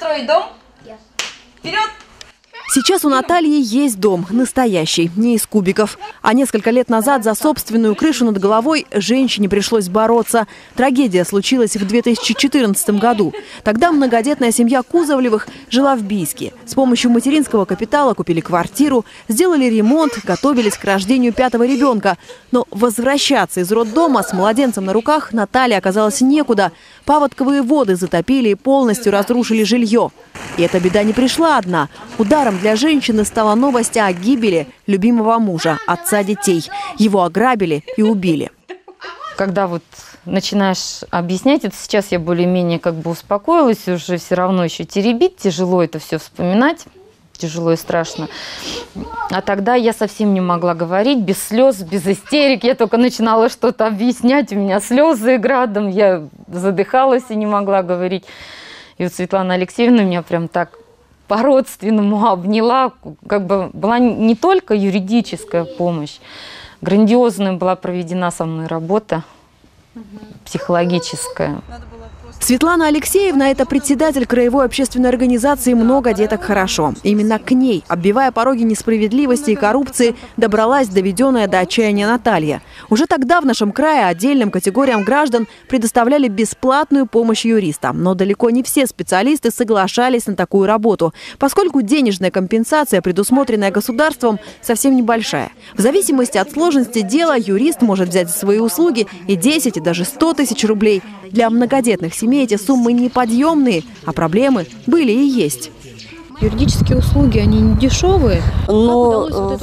строить дом? Вперед! Сейчас у Натальи есть дом, настоящий, не из кубиков. А несколько лет назад за собственную крышу над головой женщине пришлось бороться. Трагедия случилась в 2014 году. Тогда многодетная семья Кузовлевых жила в Бийске. С помощью материнского капитала купили квартиру, сделали ремонт, готовились к рождению 5-го ребенка. Но возвращаться из роддома с младенцем на руках Наталье оказалось некуда. Паводковые воды затопили и полностью разрушили жилье. И эта беда не пришла одна. Ударом для женщины стала новость о гибели любимого мужа, отца детей. Его ограбили и убили. Когда вот начинаешь объяснять это, сейчас я более-менее как бы успокоилась, уже все равно еще теребить, тяжело это все вспоминать, тяжело и страшно. А тогда я совсем не могла говорить, без слез, без истерик. Я только начинала что-то объяснять, у меня слезы градом, я задыхалась и не могла говорить. И вот Светлана Алексеевна меня прям так по-родственному обняла. Как бы была не только юридическая помощь, грандиозная была проведена со мной работа психологическая. Светлана Алексеевна – это председатель краевой общественной организации «Много деток хорошо». Именно к ней, оббивая пороги несправедливости и коррупции, добралась доведенная до отчаяния Наталья. Уже тогда в нашем крае отдельным категориям граждан предоставляли бесплатную помощь юриста. Но далеко не все специалисты соглашались на такую работу, поскольку денежная компенсация, предусмотренная государством, совсем небольшая. В зависимости от сложности дела юрист может взять за свои услуги и 10, и даже 100 тысяч рублей. Для многодетных семей эти суммы неподъемные, а проблемы были и есть. Юридические услуги, они не дешевые. Но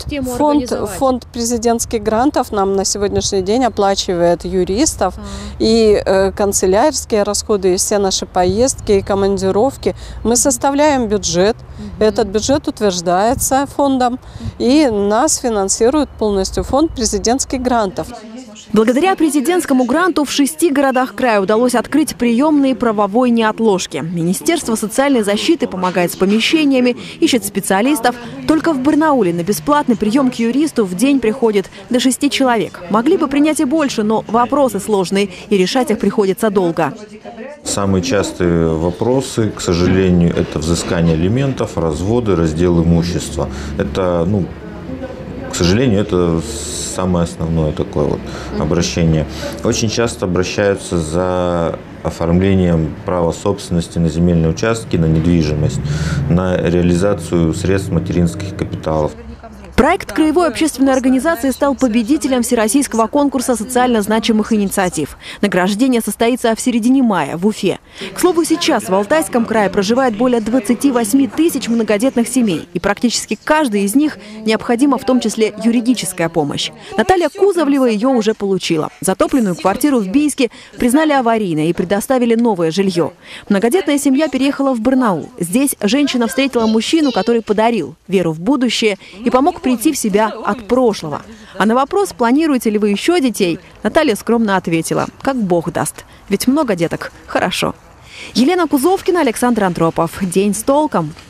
фонд президентских грантов нам на сегодняшний день оплачивает юристов и канцелярские расходы, и все наши поездки и командировки. Мы составляем бюджет. Этот бюджет утверждается фондом, и нас финансирует полностью фонд президентских грантов. Благодаря президентскому гранту в 6 городах края удалось открыть приемные правовой неотложки. Министерство социальной защиты помогает с помещениями, ищет специалистов. Только в Барнауле на бесплатный прием к юристу в день приходит до 6 человек. Могли бы принять и больше, но вопросы сложные, и решать их приходится долго. Самые частые вопросы, к сожалению, это взыскание алиментов, разводы, раздел имущества. Это, к сожалению, это самое основное такое вот обращение. Очень часто обращаются за оформлением права собственности на земельные участки, на недвижимость, на реализацию средств материнских капиталов. Проект краевой общественной организации стал победителем всероссийского конкурса социально значимых инициатив. Награждение состоится в середине мая в Уфе. К слову, сейчас в Алтайском крае проживает более 28 тысяч многодетных семей. И практически каждой из них необходима в том числе юридическая помощь. Наталья Кузовлева ее уже получила. Затопленную квартиру в Бийске признали аварийной и предоставили новое жилье. Многодетная семья переехала в Барнаул. Здесь женщина встретила мужчину, который подарил веру в будущее и помог прийти в себя от прошлого. А на вопрос, планируете ли вы еще детей, Наталья скромно ответила: как Бог даст. Ведь много деток хорошо. Елена Кузовкина, Александр Андропов. День с толком.